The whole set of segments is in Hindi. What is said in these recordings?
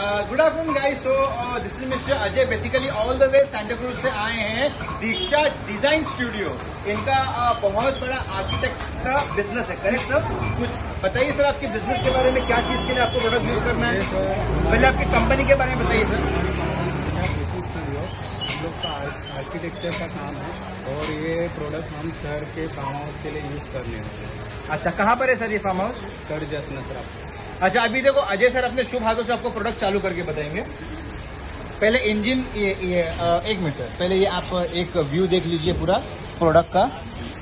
Good afternoon guys. So this is mister Ajay. Basically all the way Santa Cruz से आए हैं दीक्षा डिजाइन स्टूडियो। इनका बहुत बड़ा आर्किटेक्ट का बिजनेस है, करेक्ट सर? कुछ बताइए सर आपके बिजनेस के बारे में, क्या चीज के लिए आपको प्रोडक्ट यूज करना है? पहले आपकी कंपनी के बारे में बताइए सर। स्टूडियो हम लोग का आर्किटेक्चर का काम है और ये प्रोडक्ट हम शहर के फार्म हाउस के लिए यूज करने वाले हैं। अच्छा, कहाँ पर है सर ये फार्म हाउस? सर जसनसरा। अच्छा, अभी देखो अजय सर अपने शुभ हाथों से आपको प्रोडक्ट चालू करके बताएंगे। पहले इंजन एक मिनट सर, पहले ये आप एक व्यू देख लीजिए पूरा प्रोडक्ट का।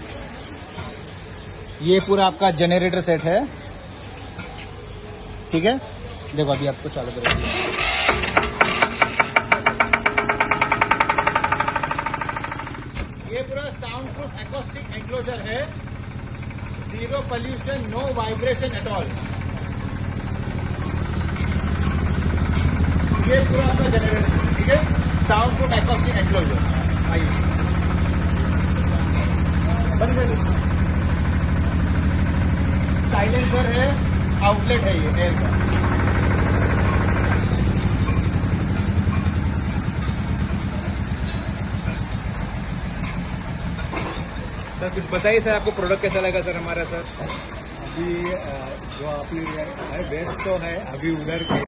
ये पूरा आपका जनरेटर सेट है, ठीक है? देखो अभी आपको चालू करेंगे। ये पूरा साउंड प्रूफ एकॉस्टिक एनक्लोजर है, zero pollution, no vibration at all. ये पूरा आपका जनरेटर, ठीक है? Sound proof acoustic enclosure. आइए बंद कर दीजिए। साइलेंसर है, आउटलेट है ये एयर का। सर कुछ बताइए सर, आपको प्रोडक्ट कैसा लगा सर हमारा? सर अभी जो आपने लिया है बेस्ट तो है, अभी उधर के